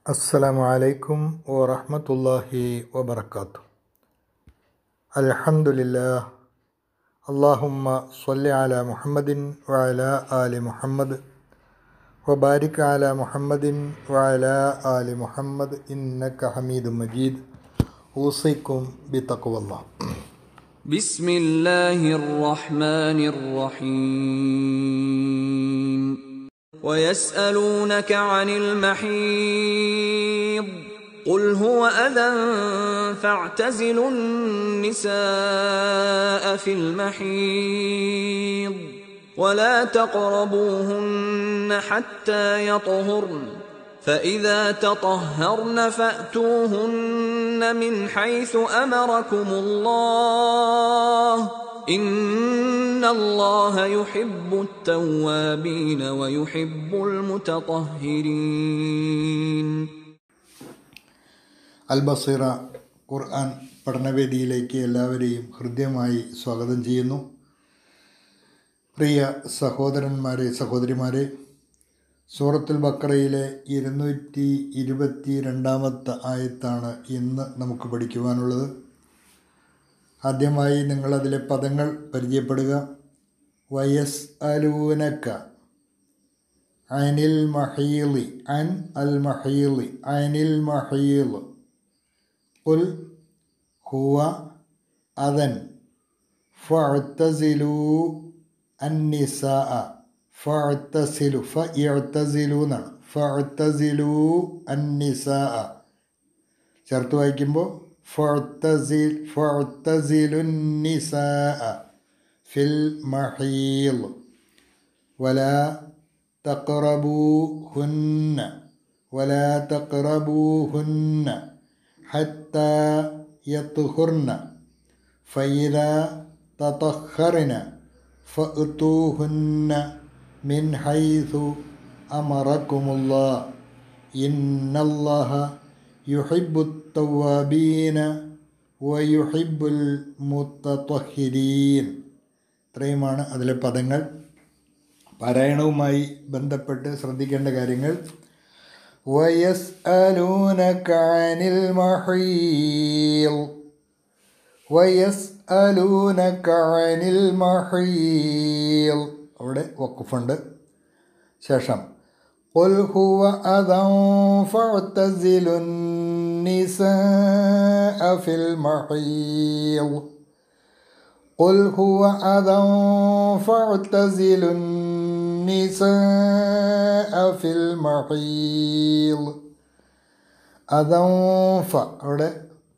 അസ്സലാമു അലൈക്കും വറഹ്മത്തുള്ളാഹി വബറകാതുഹു. അൽഹംദുലില്ലാഹ്. അല്ലാഹുമ്മ സ്വല്ലി അലാ മുഹമ്മദിൻ വഅലാ ആലി മുഹമ്മദ് വബാരിക് അലാ മുഹമ്മദിൻ വഅലാ ആലി മുഹമ്മദ് ഇന്നക ഹമീദും മജീദ്. ഊസിക്കും ബിതഖ്വല്ലാഹ്. ബിസ്മില്ലാഹിർ റഹ്മാനിർ റഹീം. ويسألونك عن المحيض قل هو أذى فاعتزلوا النساء في المحيض ولا تقربوهن حتى يطهرن فإذا تطهرن فأتوهن من حيث أمركم الله إن الله يحب التوابين ويحب المتطهرين. അൽബസീറ ഖുർആൻ പഠനവേദിയിലേക്ക് എല്ലാവരെയും ഹൃദ്യമായി സ്വാഗതം ചെയ്യുന്നു. പ്രിയ സഹോദരന്മാരെ, സഹോദരിമാരെ, സൂറത്തുൽ ബഖറയിലെ 222 ആയത്താണ് ഇന്ന് നമുക്ക് പഠിക്കുവാനുള്ളത്. ആദ്യമായി നിങ്ങളതിലെ പദങ്ങൾ പരിചയപ്പെടുക. വയസ്അലൂനക അനിൽ മഹീളി, അൻ അൽ മഹീളി, അനിൽ മഹീൾ. ഖുൽ ഹുവ അദൻ ഫഅ്തസിലൂ അന്നിസാഅ. ഫഅ്തസിലു, ഫയഅ്തസിലൂ എന്നാണ്. ഫഅ്തസിലൂ അന്നിസാഅ ചേർത്ത് വായിക്കുമ്പോൾ ഫഅ്തസിലു النِّسَاءَ فِي الْمَحِيضِ وَلَا تَقْرَبُوهُنَّ حَتَّى يَطْهُرْنَ فَإِذَا تَطَهَّرْنَ فَأْتُوهُنَّ مِنْ حَيْثُ أَمَرَكُمُ اللَّهُ إِنَّ اللَّهَ യുഹിബ്ബുത് തവ്വാബീന വയുഹിബ്ബുൽ മുത്തത്വഹിരീൻ. ഇത്രയുമാണ് അതിലെ പദങ്ങൾ. പാരായണവുമായി ബന്ധപ്പെട്ട് ശ്രദ്ധിക്കേണ്ട കാര്യങ്ങൾ. വയസ്അലൂനക അനിൽ മഹീൾ, വയസ്അലൂനക അനിൽ മഹീൾ. അവിടെ വഖഫുണ്ട്. ശേഷം قل هو أذى فاعتزلوا النساء في المحيض. قل هو أذى فاعتزلوا النساء في المحيض. أذى അവിടെ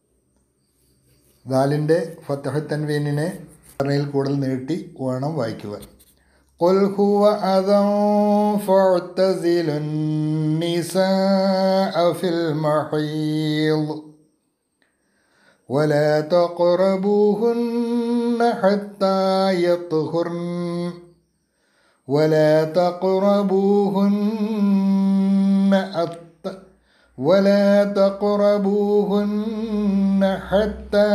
ദാലിൻ്റെ ഫത്ഹ് തൻവീനിനെ കൂടുതൽ നീട്ടി വേണം വായിക്കുവാൻ. قل هو أذى فاعتزلوا النساء في المحيض ولا تقربوهن حتى يطهرن ولا تقربوهن حتى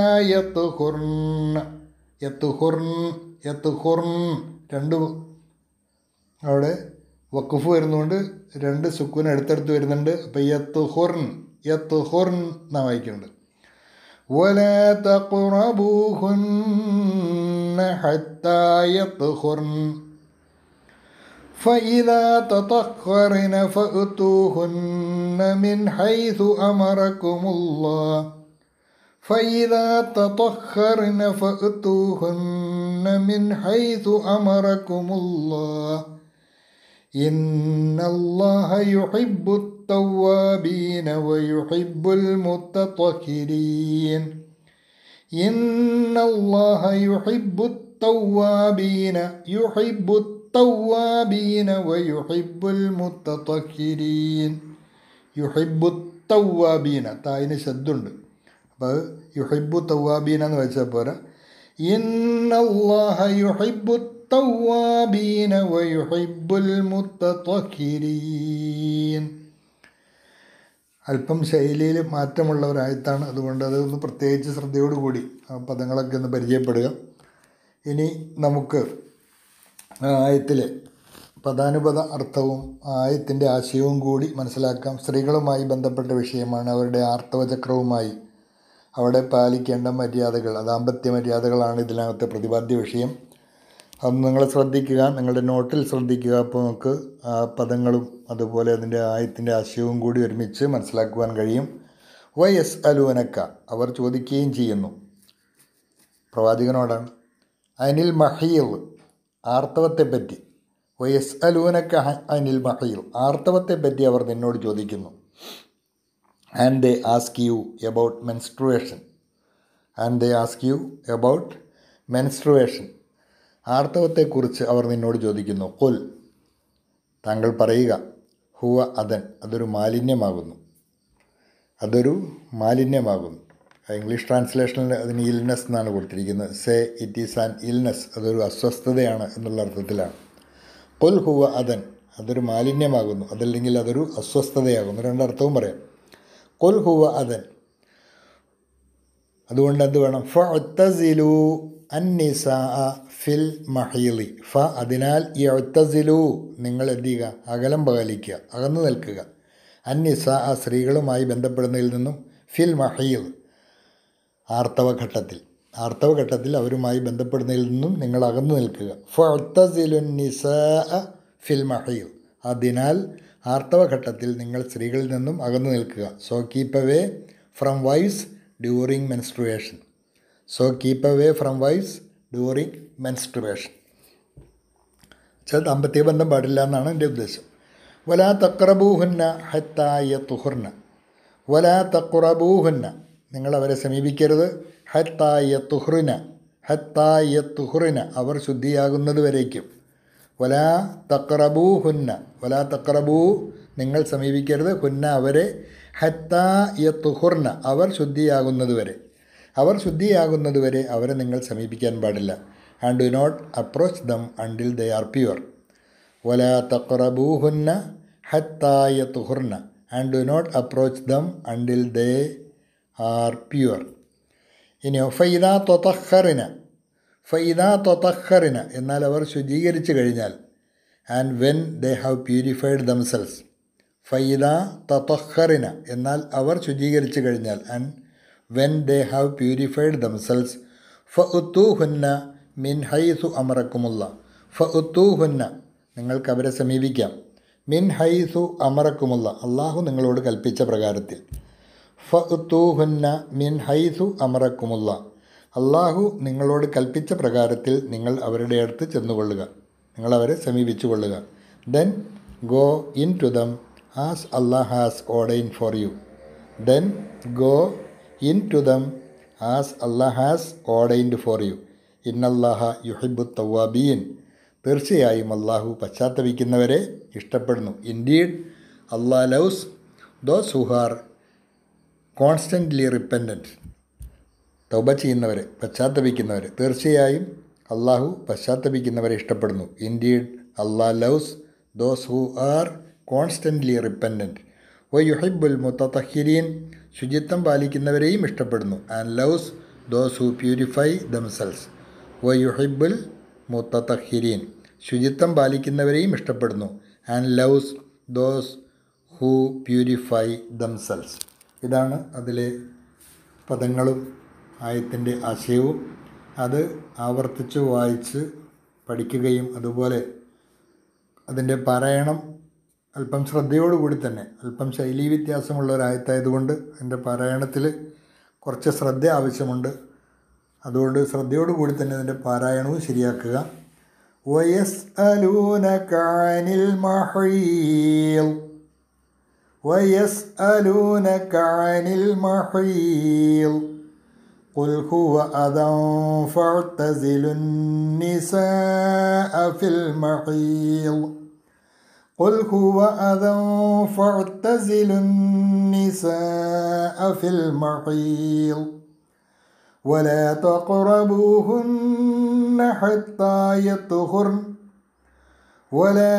يطهرن. രണ്ട് അവിടെ വഖഫ് വരുന്നുണ്ട്, രണ്ട് സുക്കൂൻ അടുത്തടുത്ത് വരുന്നുണ്ട്. അപ്പം യത്ഹുർൻ എന്നാണ് വായിക്കുന്നുണ്ട്. വലാ തഖ്റബൂഹുന്ന ഹത്താ യത്ഹുർൻ ഫഇദാ തതഖറന ഫഅ്തൂഹുന്ന മിൻ ഹൈസു അമറകുമുല്ലാഹ് فإذا تطهرن فأتوهن من حيث أمركم الله إن الله يحب التوابين ويحب المتطهرين. إن الله يحب التوابين ويحب المتطهرين. يحب التوابين തായിന് ശബ്ദമുണ്ട്. അപ്പോൾ യുഹിബ്ബു തവ്വാബീന എന്ന് വെച്ചാൽ പോരാ. ഇന്നല്ലാഹ യുഹിബ്ബു തവ്വാബീന വയുഹിബ്ബുൽ മുത്തത്വഹിരീൻ. അല്പം ശൈലിയിൽ മാറ്റമുള്ള ഒരായത്താണ്. അതുകൊണ്ട് അതൊന്ന് പ്രത്യേകിച്ച് ശ്രദ്ധയോടുകൂടി ആ പദങ്ങളൊക്കെ ഒന്ന് പരിചയപ്പെടുക. ഇനി നമുക്ക് ആ ആയത്തിലെ പദാനുപദ അർത്ഥവും ആയത്തിൻ്റെ ആശയവും കൂടി മനസ്സിലാക്കാം. സ്ത്രീകളുമായി ബന്ധപ്പെട്ട വിഷയമാണ്. അവരുടെ ആർത്തവചക്രവുമായി അവിടെ പാലിക്കേണ്ട മര്യാദകൾ, ദാമ്പത്യ മര്യാദകളാണ് ഇതിനകത്തെ പ്രതിപാദ്യ വിഷയം. അത് നിങ്ങൾ ശ്രദ്ധിക്കുക, നിങ്ങളുടെ നോട്ടിൽ ശ്രദ്ധിക്കുക. അപ്പോൾ നമുക്ക് ആ പദങ്ങളും അതുപോലെ അതിൻ്റെ ആയത്തിൻ്റെ ആശയവും കൂടി ഒരുമിച്ച് മനസ്സിലാക്കുവാൻ കഴിയും. വയസ് അലൂനക്ക, അവർ ചോദിക്കുകയും ചെയ്യുന്നു, പ്രവാചകനോടാണ്. അനിൽ മഹീൽ, ആർത്തവത്തെപ്പറ്റി. വയസ് അലൂനക്ക അനിൽ മഹീൽ, ആർത്തവത്തെപ്പറ്റി അവർ നിന്നോട് ചോദിക്കുന്നു. And they ask you about menstruation. And they ask you about menstruation, ആർത്തവത്തെക്കുറിച്ച് അവർ നിന്നോട് ചോദിക്കുന്നു. ഖുൽ, താങ്കൾ പറയുക, ഹുവ അദൻ, അതൊരു മാലിന്യമാകുന്നു. അതൊരു മാലിന്യമാകുന്നു. ഇംഗ്ലീഷ് ട്രാൻസ്ലേഷനിൽ അതിന് ഇൽനെസ് എന്നാണ് കൊടുത്തിരിക്കുന്നത്. Say it is an illness, അതൊരു അസ്വസ്ഥതയാണ് എന്നുള്ള അർത്ഥത്തിലാണ്. ഖുൽ ഹുവ അദൻ, അതൊരു മാലിന്യമാകുന്നു, അതല്ലെങ്കിൽ അതൊരു അസ്വസ്ഥതയാകുന്നു. രണ്ടർത്ഥവും പറയാം. ഖുൽ ഹുവ അദൻ, അതുകൊണ്ട് എന്ത് വേണം? ഫഅ്തസിലു അന്നിസാ ഫിൽ മഹീലി. അതിനാൽ യഅ്തസിലു, നിങ്ങൾ എന്ത് ചെയ്യുക? അകലം പാലിക്കുക, അകന്നു നിൽക്കുക. അന്നിസാ, സ്ത്രീകളുമായി ബന്ധപ്പെടുന്നതിൽ നിന്നും, ഫിൽ മഹീൽ, ആർത്തവഘട്ടത്തിൽ അവരുമായി ബന്ധപ്പെടുന്നതിൽ നിന്നും നിങ്ങൾ അകന്നു നിൽക്കുക. ഫഅ്തസിലു നിസാ ഫിൽ മഹീൽ, അതിനാൽ ആർത്തവഘട്ടത്തിൽ നിങ്ങൾ സ്ത്രീകളിൽ നിന്നും അകന്നു നിൽക്കുക. So keep away from wives during menstruation. So keep away from wives during menstruation. ദാമ്പത്യ ബന്ധം പാടില്ല എന്നാണ് എൻ്റെ ഉദ്ദേശം. വലാ തഖ്റബൂഹുന്ന ഹത്താ യത്ഹുർന. വലാ തഖ്റബൂഹുന്ന, നിങ്ങൾ അവരെ സമീപിക്കരുത്. ഹത്താ യത്ഹുർന, ഹത്താ യത്ഹുർന, അവർ ശുദ്ധിയാകുന്നത് വരേക്കും. വലാ തഖ്റബൂഹുന്ന, വലാ തഖ്റബൂ, നിങ്ങൾ സമീപിക്കരുത്, ഹുന്ന, അവരെ, ഹത്താ യത്ഹുർന, അവർ ശുദ്ധിയാകുന്നത് വരെ. അവർ ശുദ്ധിയാകുന്നത് വരെ അവരെ നിങ്ങൾ സമീപിക്കാൻ പാടില്ല. And do not approach them until they are pure. വലാ തഖ്റബൂഹുന്ന ഹത്താ യത്ഹുർന, and do not approach them until they are pure. ഇനിയോ ഫൈദാ ത്വതഹ്ഹറിന, ഫൈദാ ത്വതഹ്ഹറിന, എന്നാൽ അവർ ശുചീകരിച്ചു കഴിഞ്ഞാൽ. And when they have purified themselves. ഫൈദാ തത്വഹ്ഹറിന, എന്നാൽ അവർ ശുചീകരിച്ചു കഴിഞ്ഞാൽ. And when they have purified themselves. ഫഉത്തൂഹുന്ന മിൻ ഹൈസു അമറക്കുമുള്ള. ഫഉത്തൂഹുന്ന, നിങ്ങൾക്ക് അവരെ സമീപിക്കാം. മിൻ ഹൈസു അമറക്കുമുള്ള, അള്ളാഹു നിങ്ങളോട് കൽപ്പിച്ച പ്രകാരത്തിൽ. ഫഉത്തൂഹുന്ന മിൻ ഹൈസു അമറക്കുമുള്ള, അള്ളാഹു നിങ്ങളോട് കൽപ്പിച്ച പ്രകാരത്തിൽ നിങ്ങൾ അവരുടെ അടുത്ത് ചെന്നുകൊള്ളുക, നിങ്ങളവരെ സമീപിച്ചു കൊള്ളുക. Then go in to them as Allah has ordained for you. Then go into them as Allah has ordained for you. ഇന്നല്ലാഹ യുഹിബ്ബു തവ്വാബീൻ, തീർച്ചയായും അള്ളാഹു പശ്ചാത്തപിക്കുന്നവരെ ഇഷ്ടപ്പെടുന്നു. Indeed Allah loves those who are constantly repentant. തൗബ ചെയ്യുന്നവരെ, പശ്ചാത്തപിക്കുന്നവരെ, തീർച്ചയായും അള്ളാഹു പശ്ചാത്തപിക്കുന്നവരെ ഇഷ്ടപ്പെടുന്നു. Indeed Allah loves those who are constantly repentant. വയുഹിബ്ബുൽ മുത്തതഹിരീൻ, ശുചിത്വം പാലിക്കുന്നവരെയും ഇഷ്ടപ്പെടുന്നു. And loves those who purify themselves. വയുഹിബ്ബുൽ മുത്തതഹിരീൻ, ശുചിത്വം പാലിക്കുന്നവരെയും ഇഷ്ടപ്പെടുന്നു. And loves those who purify themselves. ഇതാണ് അതിലെ പദങ്ങളും ആയത്തിൻ്റെ ആശയവും. അത് ആവർത്തിച്ച് വായിച്ച് പഠിക്കുകയും അതുപോലെ അതിൻ്റെ പാരായണം അല്പം ശ്രദ്ധയോടുകൂടി തന്നെ, അല്പം ശൈലീ വ്യത്യാസമുള്ള ഒരായത്തായതുകൊണ്ട് അതിൻ്റെ പാരായണത്തിൽ കുറച്ച് ശ്രദ്ധ ആവശ്യമുണ്ട്. അതുകൊണ്ട് ശ്രദ്ധയോടുകൂടി തന്നെ അതിൻ്റെ പാരായണവും ശരിയാക്കുക. വയസ്അലൂനക അനിൽ മഹീൽ, വയസ്അലൂനക അനിൽ മഹീൽ, ഖുൽ ഹുവ അദൻ ഫഅ്തസിലുൻ നിസാഅ ഫിൽ മഹീൽ. قل هو أذى فاعتزلوا النساء في المحيض ولا تقربوهن حتى يطهرن ولا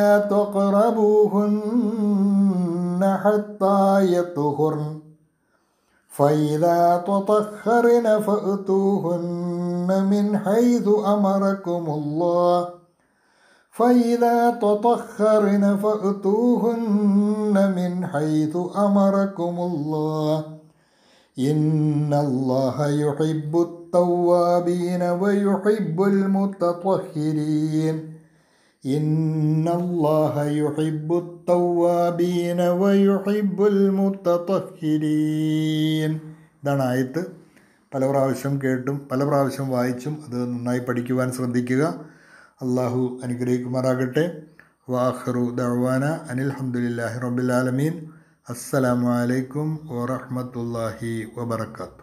تقربوهن حتى يطهرن فإذا تطهرن فأتوهن من حيث أمركم الله فإذا تطهرن فأتوهن من حيث أمركم الله إن الله يحب التوابين ويحب المتطهرين إن الله يحب التوابين ويحب المتطهرين. ഇതാണ് ആയത്ത്. പല പ്രാവശ്യം കേട്ടും പല പ്രാവശ്യം വായിച്ചും അത് നന്നായി പഠിക്കുവാൻ ശ്രദ്ധിക്കുക. അള്ളാഹു അനുഗ്രഹിക്കുമാറാകട്ടെ. വാഖിറു ദഅ്വാന അനിൽ ഹംദുലില്ലാഹി റബ്ബിൽ ആലമീൻ. അസ്സലാമു അലൈക്കും വറഹ്മത്തുള്ളാഹി വബറകാതുഹു.